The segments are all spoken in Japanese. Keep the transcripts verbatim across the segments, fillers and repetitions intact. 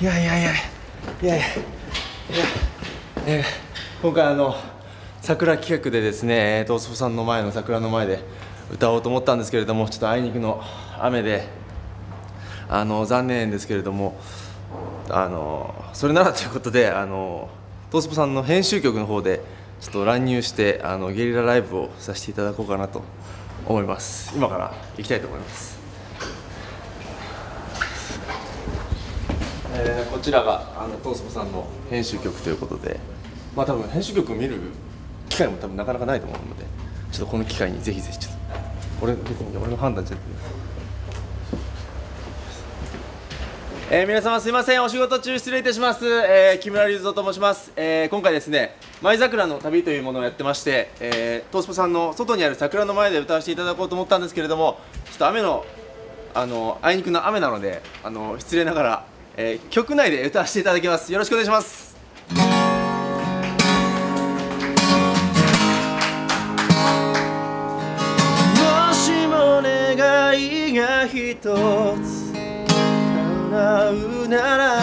いやいやいやいやいやいや、えー、今回あの桜企画でですね、トースポさんの前の桜の前で歌おうと思ったんですけれども、ちょっとあいにくの雨であの残念ですけれども、あのそれならということで、あのトースポさんの編集局の方でちょっと乱入してあのゲリラライブをさせていただこうかなと思います。今から行きたいと思います。えー、こちらがあのトースポさんの編集局ということで、まあ多分編集局を見る機会も多分なかなかないと思うので、ちょっとこの機会にぜひぜひちょっと俺別に俺の判断じゃなくて、えー、皆様すいません、お仕事中失礼いたします。えー、木村隆三と申します。えー、今回ですね、舞桜の旅というものをやってまして、えー、トースポさんの外にある桜の前で歌わせていただこうと思ったんですけれども、ちょっと雨のあのあいにくの雨なので、あの失礼ながら、えー、局内で歌わせていただきます。よろしくお願いします。もしも願いが一つ叶うなら、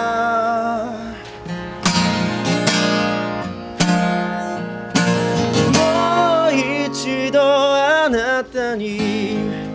もう一度あなたに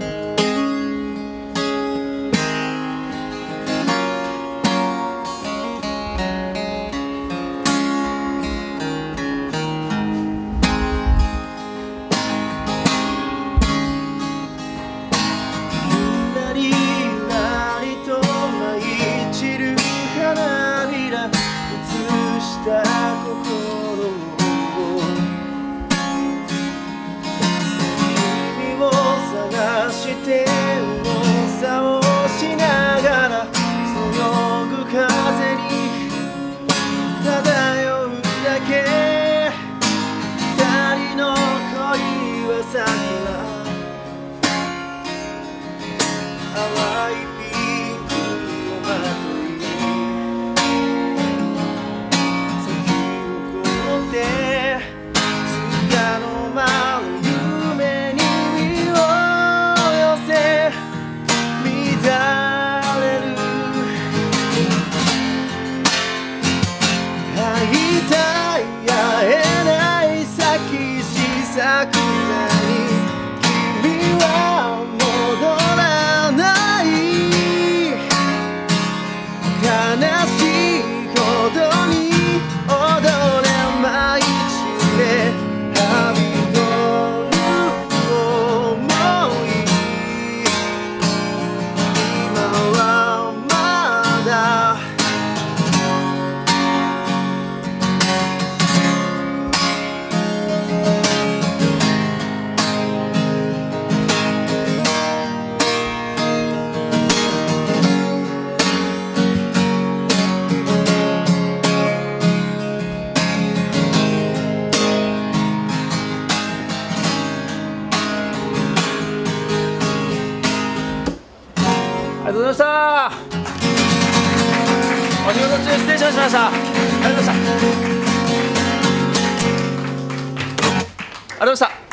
ありがとうございました。お仕事中失礼しました。ありがとうございました。ありがとうございました。